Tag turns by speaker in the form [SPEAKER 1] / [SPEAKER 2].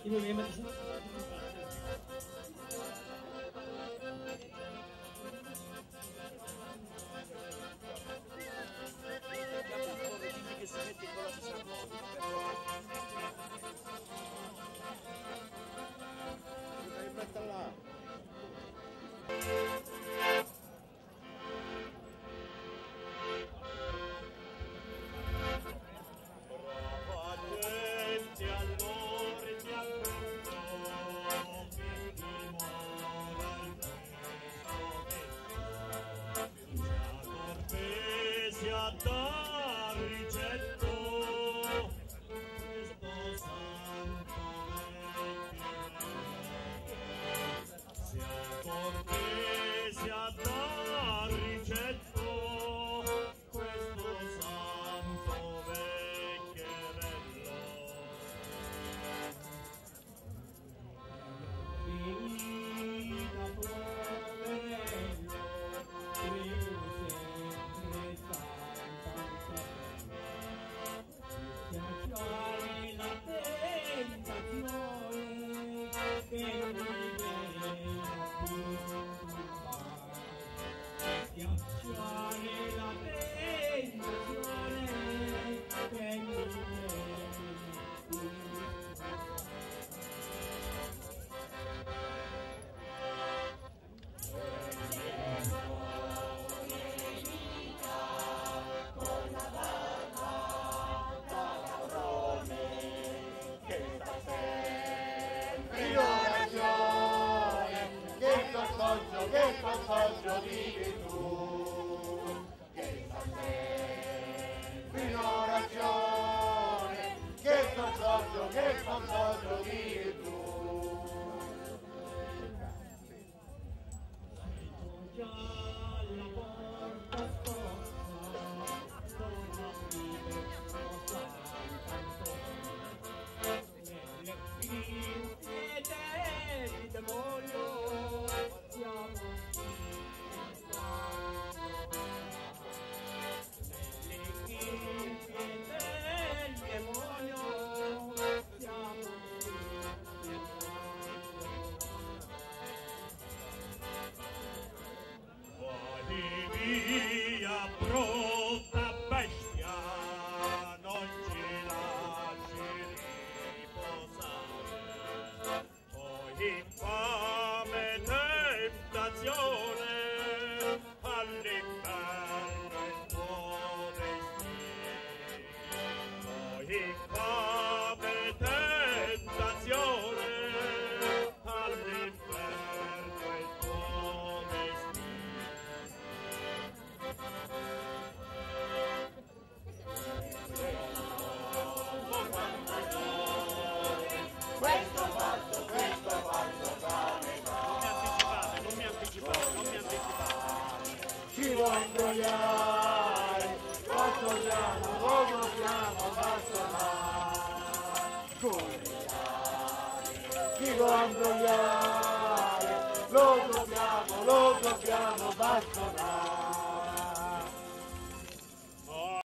[SPEAKER 1] Che consorzio vivi tu, che sta sempre in orazione, che consorzio vivi tu.
[SPEAKER 2] Via, brutta bestia, non ci lasci riposare, poi infame tentazione all'inferno il tuo destino, poi infame tentazione all'inferno il tuo destino.
[SPEAKER 1] Ci vuoi imbrogliare, bastonare, lo dobbiamo bastonare. Ci vuoi imbrogliare, lo dobbiamo bastonare.